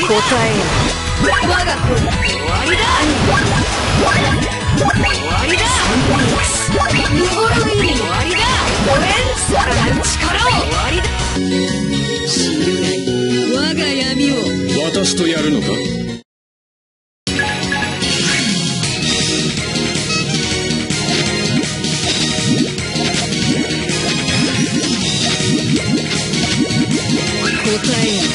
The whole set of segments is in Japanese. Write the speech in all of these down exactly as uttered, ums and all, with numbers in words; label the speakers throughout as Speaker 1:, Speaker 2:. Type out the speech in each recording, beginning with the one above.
Speaker 1: えよ。我が子に終わりだ。終わりだ。無謀の意味終わりだ。さらなる力を終わりだ。知るがいい我が闇を。
Speaker 2: 私とやるのか。
Speaker 1: 答えよ。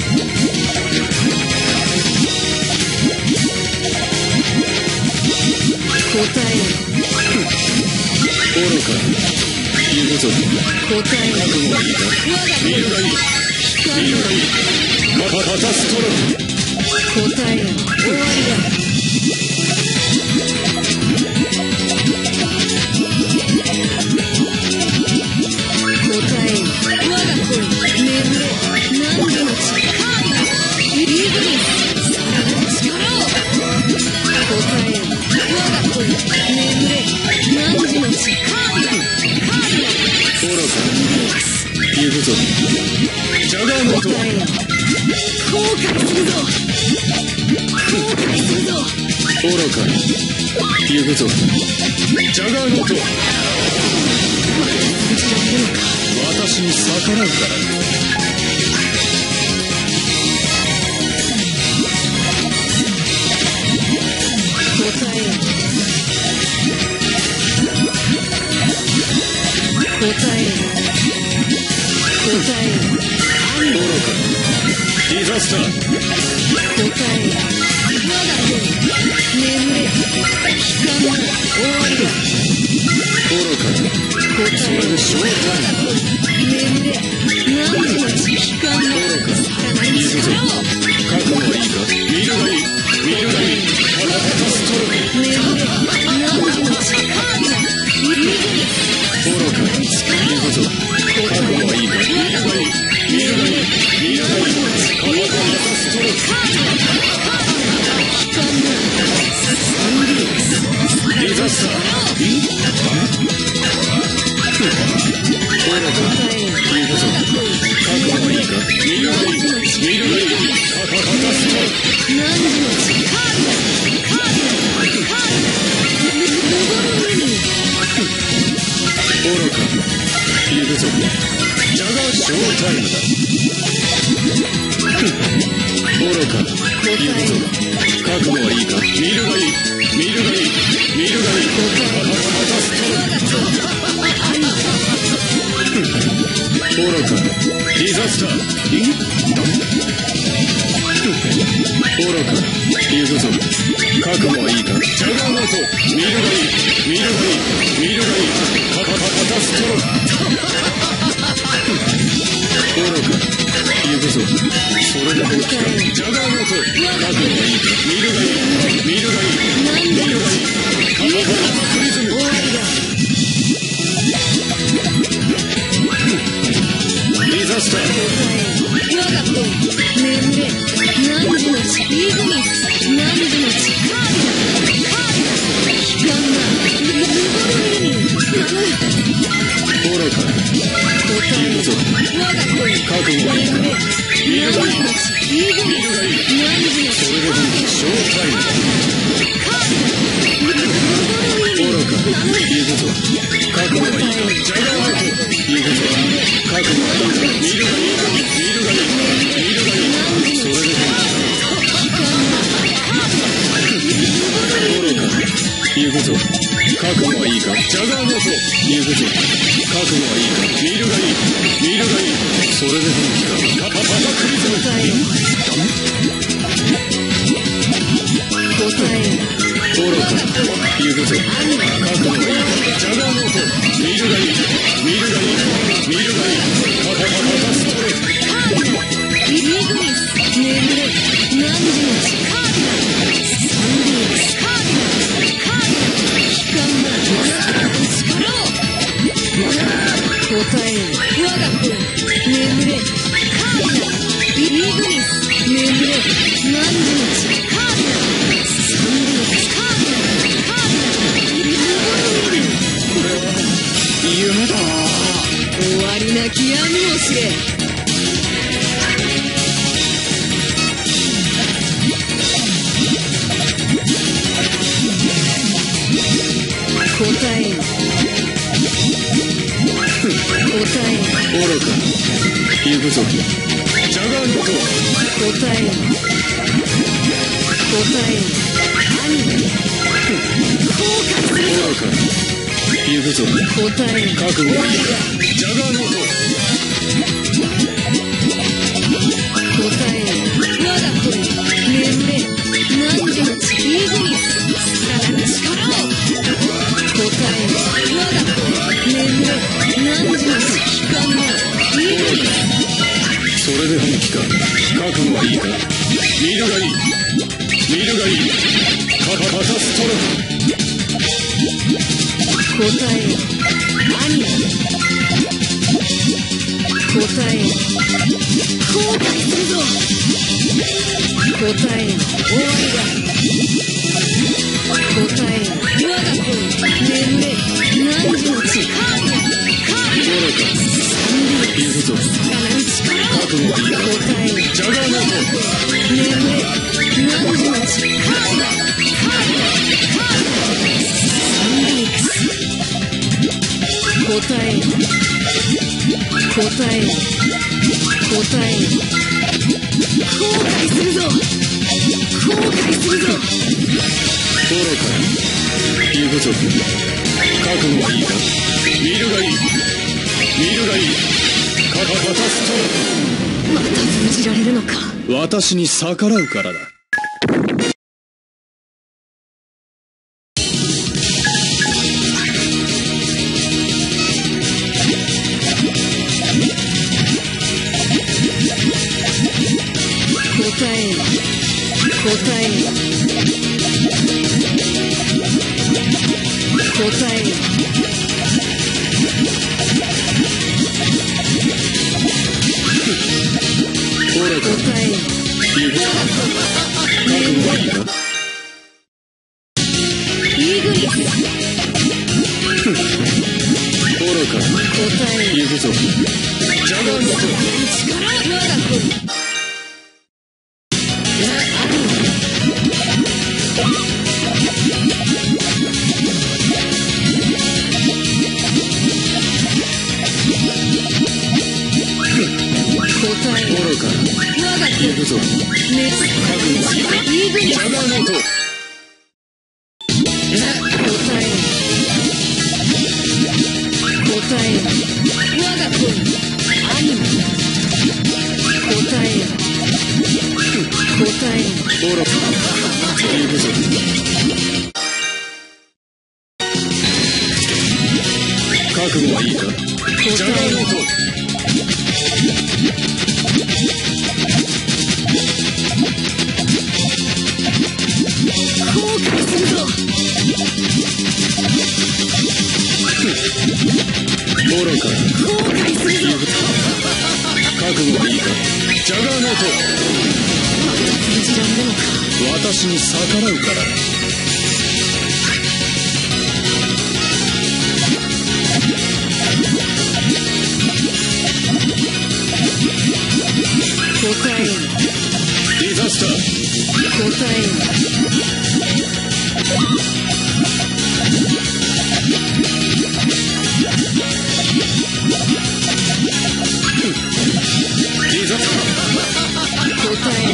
Speaker 1: 答えよ。
Speaker 2: 愚か。言うぞ。
Speaker 1: 答えよ。
Speaker 2: 覚悟はいいか。見るがいい。見るがいい。カタストロ。
Speaker 1: 答えよ。終わりだ。答えよ。我が子に眠れ。何時の力。リーグにさらなる力を。答えよ。我が子に眠れ。何時の力。
Speaker 2: 愚か。言うぞ。ジャガーノート。
Speaker 1: 答えよ。後悔するぞ。後悔するぞ。
Speaker 2: 愚か。言うぞ。ジャガーノート。私に逆らうからな。
Speaker 1: 答えよ。答えよ。答えよ。
Speaker 2: 愚か。ディザスター。
Speaker 1: 答えよ。我が子に眠れ。時間が終わりだ。
Speaker 2: 愚か。
Speaker 1: 答えよ。我が子に眠れ。何時の時間がさらなる力を。
Speaker 2: 覚悟はいいか。見るがいい。見るがいい。カタタストロ。
Speaker 1: 眠れ。何時の力。リーグに
Speaker 2: 愚か。言うぞ。覚悟はいいか。見るがいい。見るがいい。見るがいい。カタタストロ。
Speaker 1: 時間が
Speaker 2: ディザスター。愚か。言うぞ。覚悟はいいか。見るがいい。見るがいい。カタタストロ。
Speaker 1: 何時の時間。
Speaker 2: 愚か。言うぞ。ジャガーショータイムだ。愚か。言うぞ。覚悟はいいか。見るがいい。見るがいい。見るがいい。カタタストロ。愚か。ディザスター。愚か。言うぞ。覚悟はいいか。ジャガーノート。見るがいい。見るがいい。見るがいい。カタタストロ。愚か。言うぞ。それで本気か。ジャガーノート。覚悟はいいか。見るがいい。見るがいい。見るがいい。カタタクリズム。
Speaker 1: 終わりだ。
Speaker 2: ディザスター。
Speaker 1: 我が子に眠れ。何時の時リーグに何時の時カービナカービナ時間が無謀に
Speaker 2: 愚か。言うぞ。
Speaker 1: 我が子に
Speaker 2: 覚悟はいいか。見るがいい。
Speaker 1: リーグに何時の
Speaker 2: それで本気。ショータイムだ。
Speaker 1: カービナ無謀に
Speaker 2: 愚か。言うぞ。覚悟はいいか。ジャガーノート。言うぞ。覚悟はいいか。見るがいい。見るがいい。見るがいい。それで本気。愚か。言うぞ。覚悟はいいか。ジャガーノート。言うぞ。覚悟はいいか。見るがいい。見るがいい。それで本気か。パパパタクリズム。
Speaker 1: 答えよ。答えよ。
Speaker 2: 愚か。言うぞ。覚悟はいいか。ジャガーノート。見るがいい。見るがいい。見るがいい。パパパタストレ。
Speaker 1: リーグに眠れ。何時の時カービナサンディースカービナカービナ時間が力を。答えよ。我が子に眠れ。カービナリーグに眠れ。何時の時カービナサンディースカービナカービナ無謀に
Speaker 2: これは夢だ。
Speaker 1: 終わりなき
Speaker 2: 行くぞ。ジャガーノート。
Speaker 1: 答えよ。答えよ。アニメ。後悔するぞ。
Speaker 2: 行くぞ。
Speaker 1: 答えよ。
Speaker 2: 覚悟はいいか。ジャガーノート。
Speaker 1: 答えよ。我が子よ。年齢。何時の地イーグリス。さらなる力を。答えよ。我が子よ。年齢。何時の地機関のイーグリス。
Speaker 2: それで本気か。覚悟はいいか。見るがいい。見るがいい。カカカタストロフ。
Speaker 1: 答えよ。アニメ。答えよ。後悔するぞ。答えよ。終わりだ。答えよ。我が子よ。年齢。何時の地。カーニャ。カーニャ。
Speaker 2: 行くぞ。
Speaker 1: さらなる力を。
Speaker 2: 覚悟はいいか。
Speaker 1: 答えよ。
Speaker 2: ジャガーノート。
Speaker 1: 年齢。何時の地。カーニャ。カーニャ。カーニャ。サンディークス。答えよ。答えよ。答えよ。後悔するぞ。後悔するぞ。
Speaker 2: 愚か。行くぞ。覚悟はいいか。見るがいい。見るがいい。カカカタストロ
Speaker 1: また封じられるのか。
Speaker 2: フ。私に逆らうからだ。
Speaker 1: 答えよ。答えよ。答えよ。
Speaker 2: 愚か。
Speaker 1: 答えよ。
Speaker 2: 行くぞ。覚悟はいいか。
Speaker 1: イーグリス。
Speaker 2: 愚か。
Speaker 1: 答えよ。
Speaker 2: 行くぞ。ジャガーノート。
Speaker 1: 力を。我が子に。答えよ。
Speaker 2: 愚か。
Speaker 1: 我が子
Speaker 2: 行くぞ。
Speaker 1: 熱。
Speaker 2: 覚悟はいいか。
Speaker 1: イーグリス。
Speaker 2: ジャガーノート。
Speaker 1: 答えよ。答えよ。我が子に。アニメ。答えよ。答えよ。
Speaker 2: 愚か。行くぞ。覚悟はいいか。ジャガーノート。
Speaker 1: 後悔するぞ。
Speaker 2: 愚か。
Speaker 1: 後悔するぞ。
Speaker 2: 覚悟はいいか。ジャガーノート。
Speaker 1: また封じられるのか。
Speaker 2: 私に逆らうからだ。
Speaker 1: 答えよ。
Speaker 2: ディザスター。
Speaker 1: 答えよ。
Speaker 2: ディザスター。
Speaker 1: 答えよ。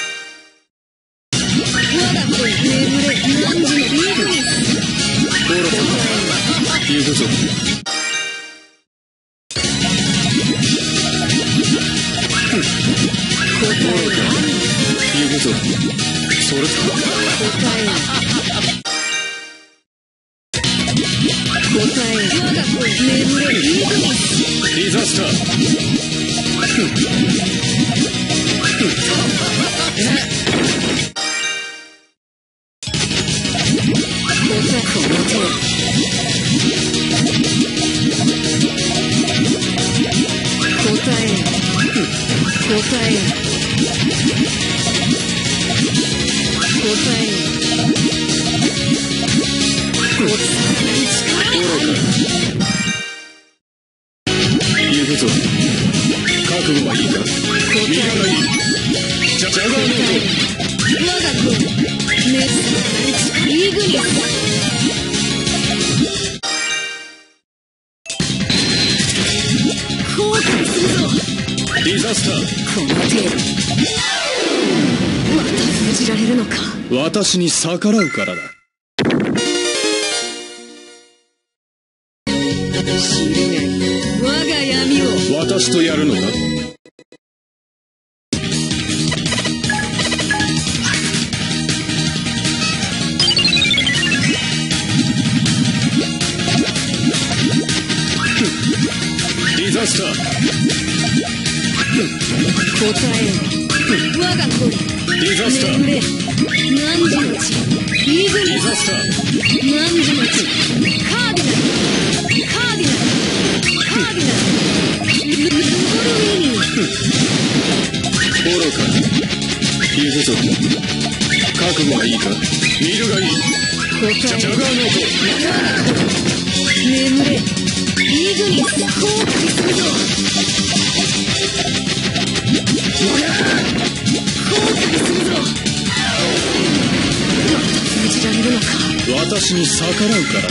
Speaker 1: 我が子よ。眠れ。何時のイーグリス。
Speaker 2: 愚か。行くぞ。
Speaker 1: 答えよ。
Speaker 2: 行くぞ。それ。
Speaker 1: 答えよ。答えよ。我が子よ。眠れ。イーグリス。
Speaker 2: ディザスター。
Speaker 1: 答え。この手。答えよ。答えよ。答えよ。
Speaker 2: 愚か。行くぞ。覚悟はいいか。見るがいい。ジャジャガーノー
Speaker 1: 我が子よ。熱。イーグリス。後悔するぞ。
Speaker 2: ディザスター。
Speaker 1: この程度また封じられるのか。
Speaker 2: 私に逆らうからだ。
Speaker 1: 知れない我が闇を。
Speaker 2: 私とやるのか。ディザスター。
Speaker 1: 答えよ我が子よ。
Speaker 2: ディザスター。
Speaker 1: 眠れ何時の地リズム。
Speaker 2: ディザスター。
Speaker 1: 何時の地カーディナルカーディナルカーディナルルルルボルウィニー。
Speaker 2: 愚か。行くぞ。覚悟はいいか。見るがいい。
Speaker 1: 答え
Speaker 2: ジャガーノート。
Speaker 1: 眠れリズム後悔するぞ。後悔するぞ。また封じられるのか。
Speaker 2: 私に逆らうからだ。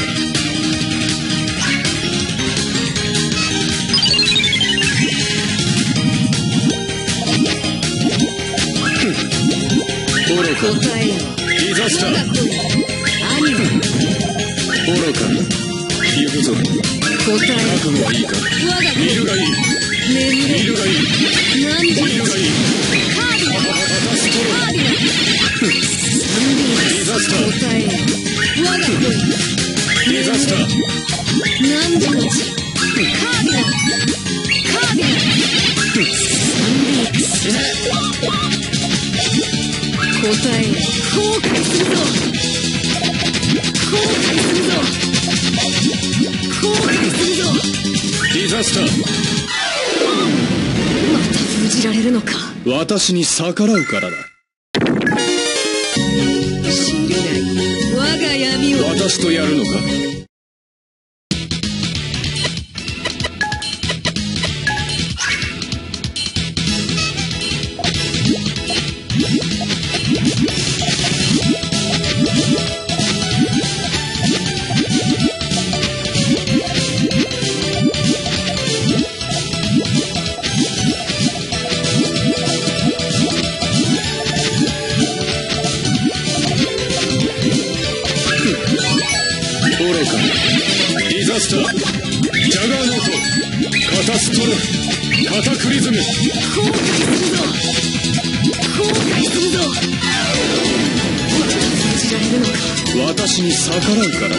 Speaker 2: 愚か。
Speaker 1: 答えよ
Speaker 2: ディザスター。
Speaker 1: 我が子よアニメ。
Speaker 2: 愚か。行くぞ。
Speaker 1: 答え
Speaker 2: 覚悟はいいか。
Speaker 1: 我が子
Speaker 2: 見るがいい。
Speaker 1: 眠れ
Speaker 2: 見るがいい。
Speaker 1: 何時の
Speaker 2: 見るがいい。
Speaker 1: カーディナルカーディナルサンディ
Speaker 2: ディザスター。
Speaker 1: 答えよ我が子よ
Speaker 2: ディザスター。
Speaker 1: 何時の地カーディナルカーディナルサンディークス。答えよ後悔するぞ。後悔するぞ。後悔するぞ。
Speaker 2: ディザスター。
Speaker 1: また封じられるのか。
Speaker 2: 私に逆らうからだ。
Speaker 1: 知れない我が闇を。
Speaker 2: 私とやるのか。愚か。ディザスター。ジャガーノート。カタストロ。カタクリズム。
Speaker 1: 後悔するぞ。後悔するぞ。また封じられるのか。
Speaker 2: 私に逆らうからだ。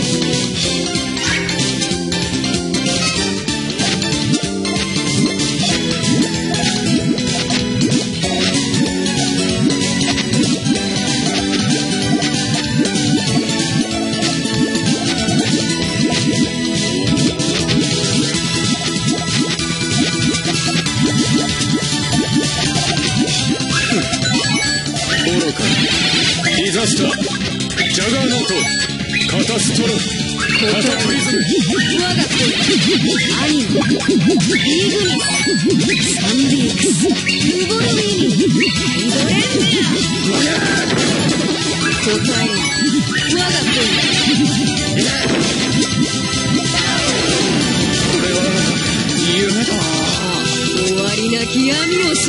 Speaker 2: 愚か。ディザスター。ジャガーノート。カタストロ。カタクリズム。
Speaker 1: 我が子よアニメリズムサンディークスルボルウィニードレンジャー。答えよ我が子よ。
Speaker 2: これは夢だ。
Speaker 1: 終わりなき闇を知れ。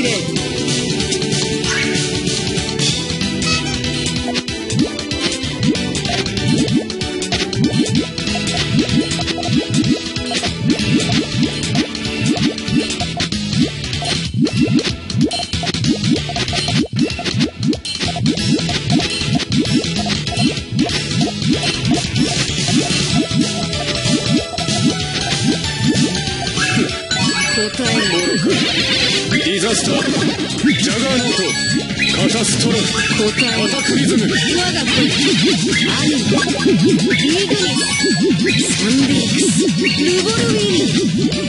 Speaker 1: 答えよ
Speaker 2: ディザスター。ジャガーノート。カタストロ。
Speaker 1: 答えよ
Speaker 2: カタクリズム。
Speaker 1: 我が子よアニメリズムサンディークスルボルウィニー。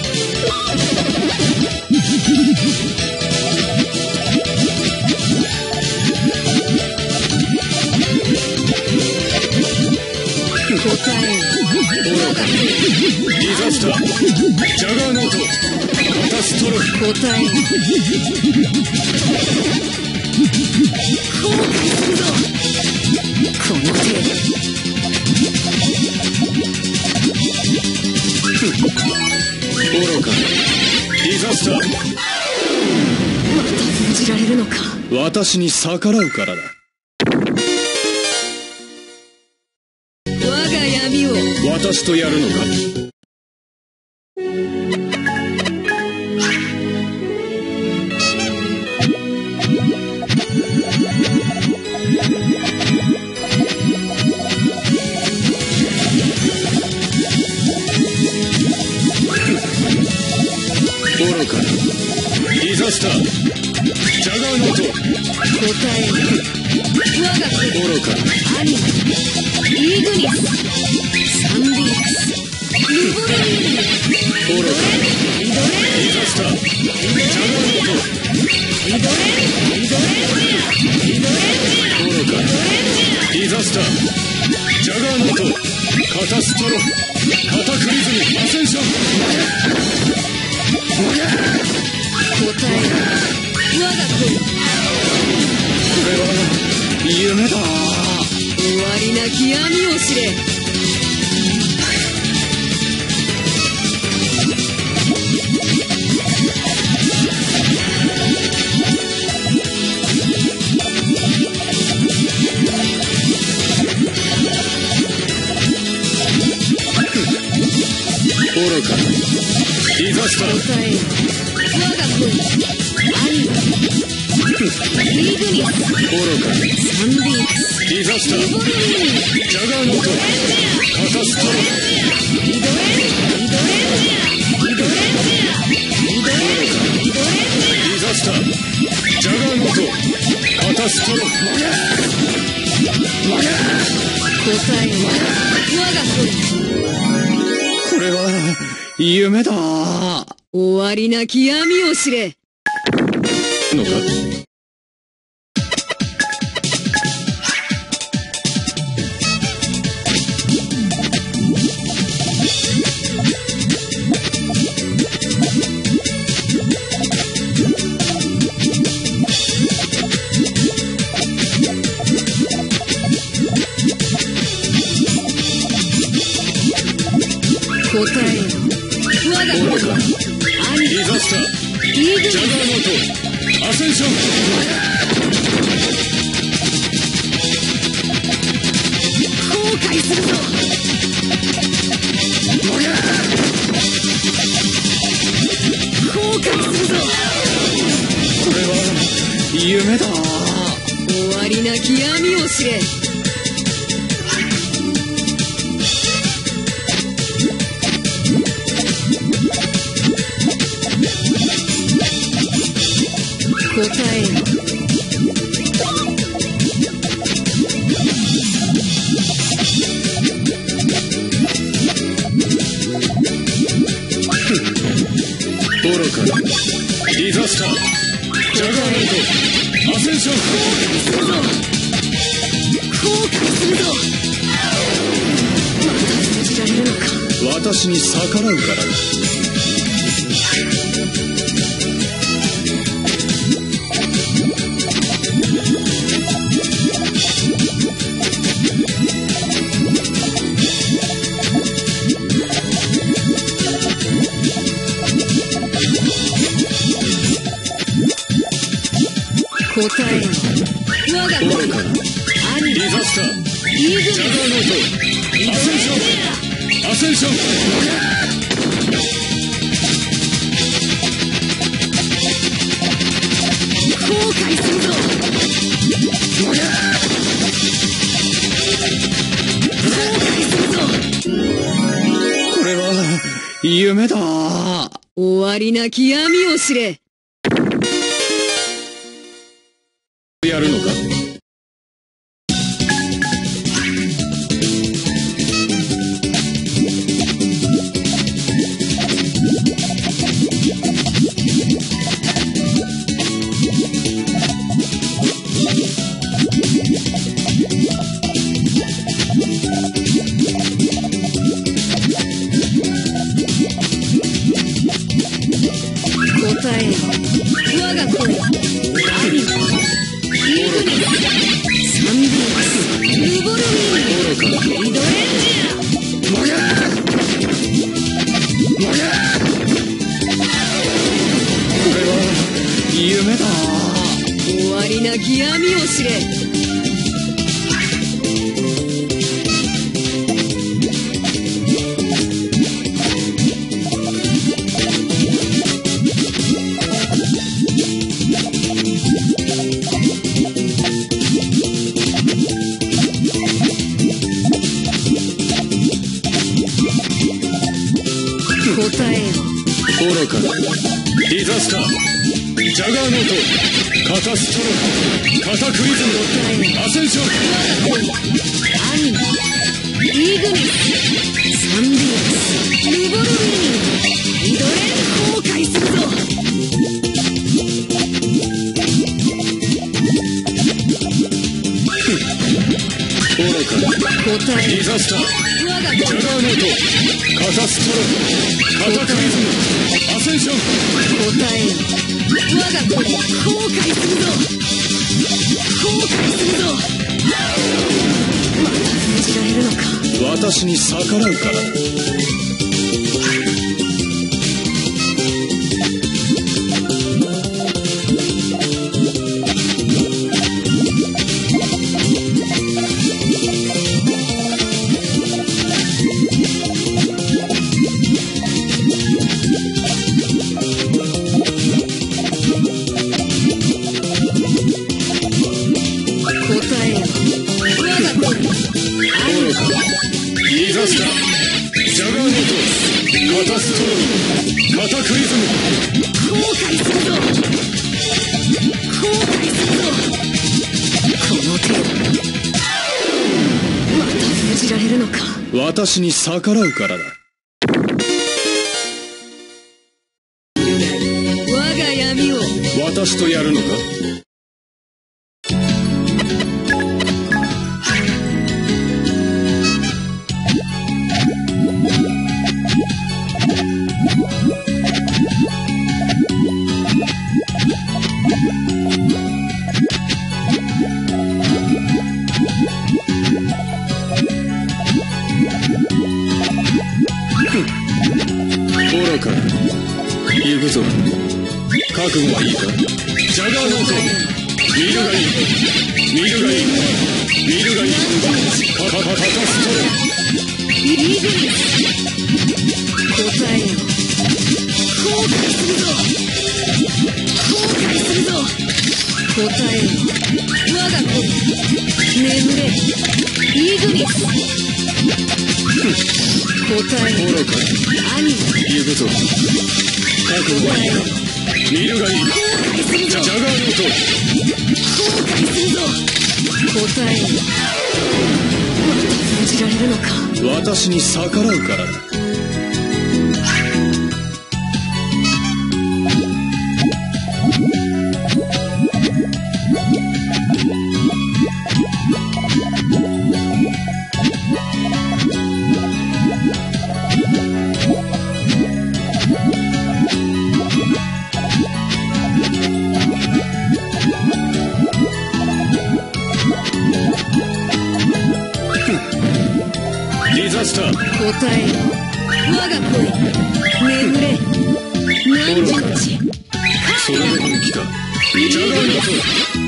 Speaker 1: 答えよ我が子よ
Speaker 2: ディザスター。ジャガーノート。カタストロ。
Speaker 1: 答えよ後悔するぞ。この程度
Speaker 2: 愚か。ディザスター。
Speaker 1: また封じられるのか。
Speaker 2: 私に逆らうからだ。
Speaker 1: 我が闇を
Speaker 2: 私とやるのか。愚かなディザスター、ジャガーノート。
Speaker 1: 答えよ。我が子
Speaker 2: 愚かな
Speaker 1: アニメイーグニスサンビークスルボルニー
Speaker 2: 愚かな
Speaker 1: リドレン
Speaker 2: ディザスター、ジャガーノート。
Speaker 1: リドレンリドレンジアリドレンジア
Speaker 2: 愚かなディザスター、ジャガーノート。カタストロフ、カタクリズム、アセンション。
Speaker 1: 答えよ。我が子
Speaker 2: これは夢だ。
Speaker 1: 終わりなき闇を知れ。
Speaker 2: 愚かなディザスター、
Speaker 1: 答えよ。我が子アニメイーグニス
Speaker 2: 愚かな
Speaker 1: サンビークス
Speaker 2: ディザスター、
Speaker 1: ルボルニー
Speaker 2: ジャガーノート。カタストロフ、
Speaker 1: リドレンリドレンジアリドレンジアリドレンリドレンジ
Speaker 2: ディザスター、ジャガーノート。カタストロフ。
Speaker 1: ア答えよ。我が子
Speaker 2: これは夢だ。
Speaker 1: 終わりなき闇を知れ。
Speaker 2: のか。
Speaker 1: 答えよ。我が子
Speaker 2: 愚かな
Speaker 1: アニ
Speaker 2: ディザスター、
Speaker 1: イーグニ
Speaker 2: ジャガーノート。アセンション。
Speaker 1: 後悔するぞ。後悔するぞ。
Speaker 2: これは夢だ。
Speaker 1: 終わりなき闇を知れ。答えよ。
Speaker 2: 愚かなディザスター、ジャガーノート。アセンション。
Speaker 1: 後悔するぞ。また封じられるのか。
Speaker 2: 私に逆らうからだ。
Speaker 1: 答えよ。我が子
Speaker 2: 愚かな
Speaker 1: アニメ
Speaker 2: ディザスター、
Speaker 1: イーグニ
Speaker 2: ジャガーノート。アセンション。アセンション。
Speaker 1: 後悔するぞ。後悔するぞ。
Speaker 2: これは夢だ。
Speaker 1: 終わりなき闇を知れ。
Speaker 2: やるのか。
Speaker 1: 答えよ。我が子アニメイーグニスサンビークスルボルニーリドレンジア。
Speaker 2: これはメだ。
Speaker 1: 終わりなき闇を知れ。答えよ。
Speaker 2: 愚かだ。ディザスター、ジャガーノート、カタストロ、カタクリズム、アセンション。
Speaker 1: アニメ、イグニス、サンディアス、リボルビー、イドレン後悔するぞ。
Speaker 2: 愚かだ。
Speaker 1: 答えよ。
Speaker 2: ディザスター、
Speaker 1: 我が
Speaker 2: ジャガーノート、カタストロ、カタクリズム、アセンション。
Speaker 1: 答えよ。我が子に後悔するぞ。後悔するぞ。また封じられるのか。
Speaker 2: 私に逆らうから。私に逆らうからだ。
Speaker 1: 我が闇を。
Speaker 2: 私とやるのか。愚か。行くぞ。覚悟はいいか。ジャガーノート、見るがいい。見るがいい。見るがいい。カカカタストロ。
Speaker 1: イグニス。答えよ。後悔するぞ。後悔するぞ。答えよ。我が子に眠れ。イグニス。答えよ。
Speaker 2: 愚か。
Speaker 1: アニメ。
Speaker 2: 行くぞ。覚悟はいいか。見るがいい。ジャガーノート。
Speaker 1: 後悔するぞ。答えよ。また封じられるのか。
Speaker 2: 私に逆らうからだ。ディザスター。
Speaker 1: 答えよ。我が子に眠れ。何時の地。
Speaker 2: それで本気か。ジャガーノート。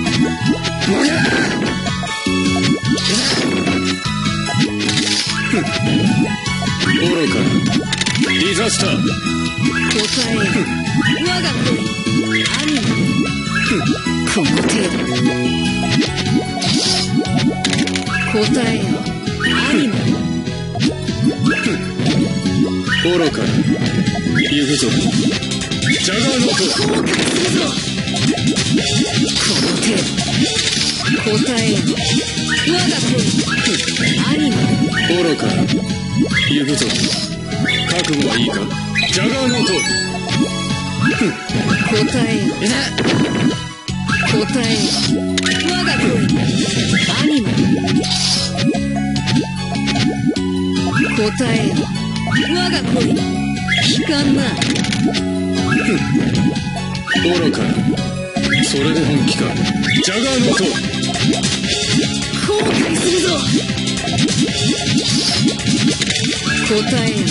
Speaker 2: 愚か。ディザスター。
Speaker 1: 答えよ。我が子にアニメ。この程度。答えよ。アニメ。
Speaker 2: 愚か。行くぞ。ジャガーノート。
Speaker 1: 後悔するぞ。この程度。答えよ。我が子にアニメ。
Speaker 2: 愚か。行くぞ。覚悟はいいか。ジャガーノート。
Speaker 1: 答えよ。答えよ。我が子にアニメ。答えよ。我が子に聞かんな。
Speaker 2: 愚か。それで本気か。ジャガーノート。
Speaker 1: 後悔するぞ。答えよ。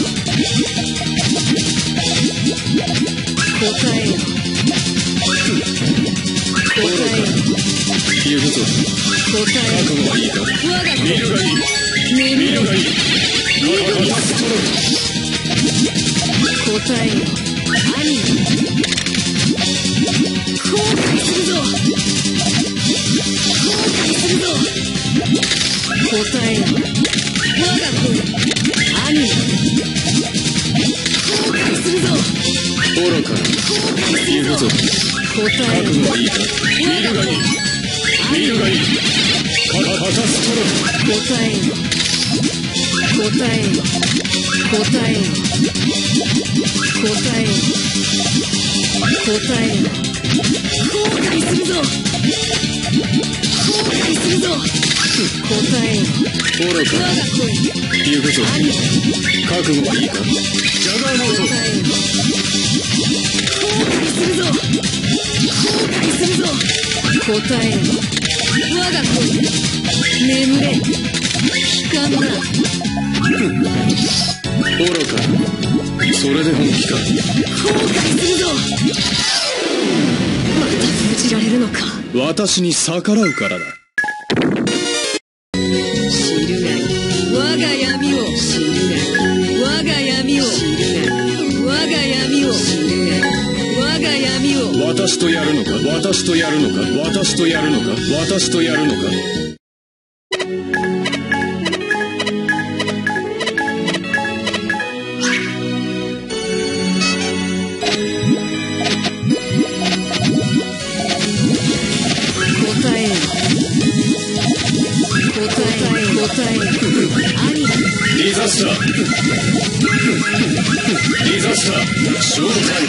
Speaker 1: 答えよ。
Speaker 2: 行くぞ。覚悟はいいか。見るがいい。見るがいい。カタストロ
Speaker 1: 答えよ、兄。後悔するぞ。後悔するぞ。答えよ、我が子よ、兄。後悔するぞ。
Speaker 2: 愚かな。行くぞ。
Speaker 1: 答えよ、
Speaker 2: 覚悟はいいか。見るがいい。見るがいい。カタストロ
Speaker 1: 答えよ、答えよ、答えよ、答えよ、答えよ。後悔するぞ。後悔するぞ。答えよ、
Speaker 2: 愚かな。
Speaker 1: 我が子よ、
Speaker 2: 行くぞ。覚悟はいいか。ジャガーノート。
Speaker 1: 答えよ、後悔するぞ。後悔するぞ。答えよ、我が子よ、眠れ。悲観だ。
Speaker 2: 愚かな。それで本気か。
Speaker 1: 後悔するぞ。また封じられるのか。
Speaker 2: 私に逆らうからだ。
Speaker 1: 知るがいい。我が闇を知るがいい。我が闇を知るがいい。我が闇を知るがいい。我が闇を。
Speaker 2: 私とやるのか。私とやるのか。私とやるのか。私とやるのか。ディザスター。ディザスター。ショータイム。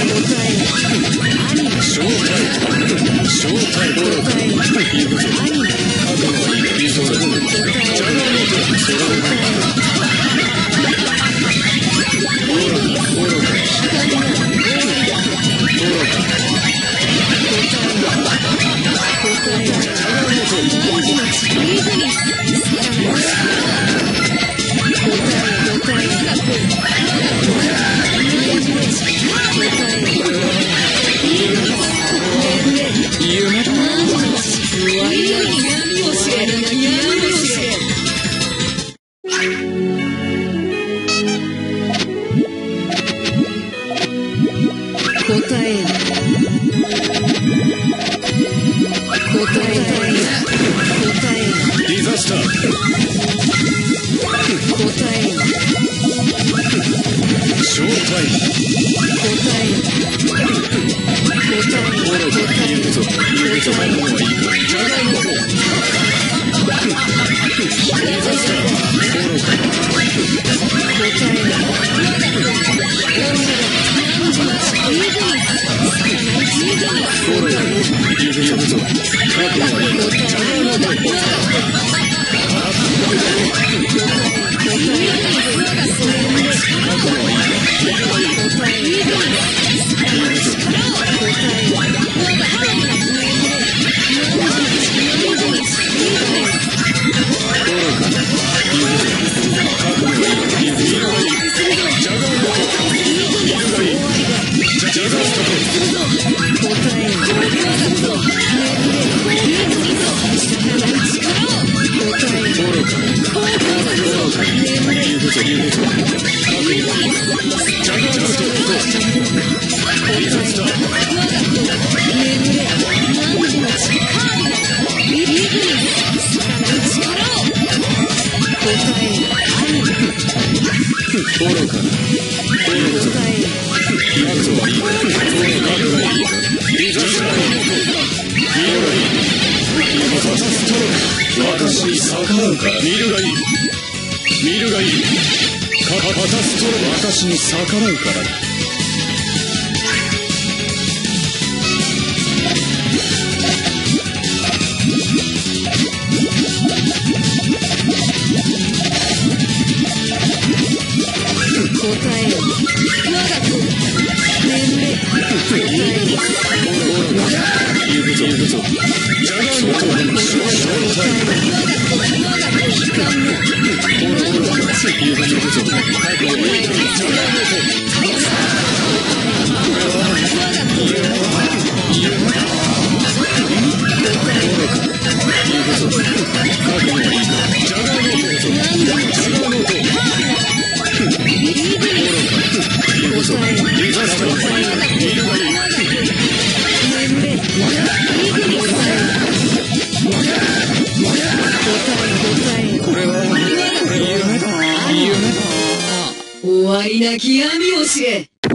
Speaker 2: ショータイム。ショータイム。行くぞ。覚悟はいいか。行くぞ。ジャガーノート。それでも愚か。愚か。愚か。私に逆らうか。見るがいい。見るがいい。かかたすと私に逆らうからだ。
Speaker 1: 答えよ。我が子。眠れ。
Speaker 2: 言うぞ言うぞ。ジャガーの塔のショータイム。言うぞ言うぞ。愚か。 これはこれ夢だ夢だ。
Speaker 1: 終わりなき闇を知れ。